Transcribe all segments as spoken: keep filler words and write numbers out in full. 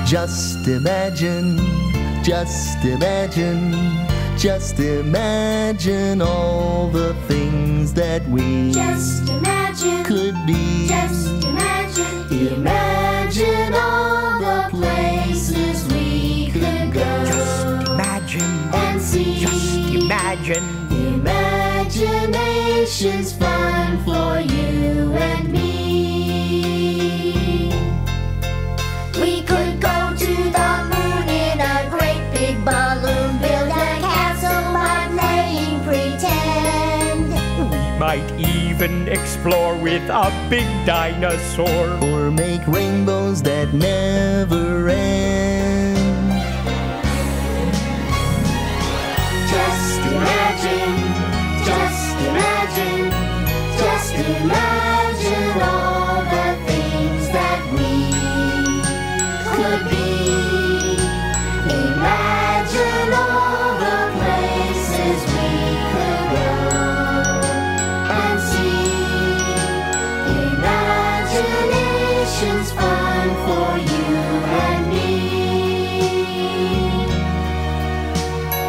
Just imagine, just imagine, just imagine all the things that we Just imagine, could be. just imagine, imagine all the places we could go. Just imagine, and see. just imagine. Imagination's fun for you and me. We could go to the moon in a great big balloon, build a castle by playing pretend. We might even explore with a big dinosaur. Or make rainbows that never end. Just imagine, just imagine, just imagine all the things that we could be. Imagine all the places we could go and see. Imagination's fun for you and me.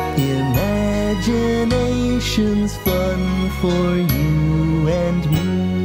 Imagination's fun for you and me.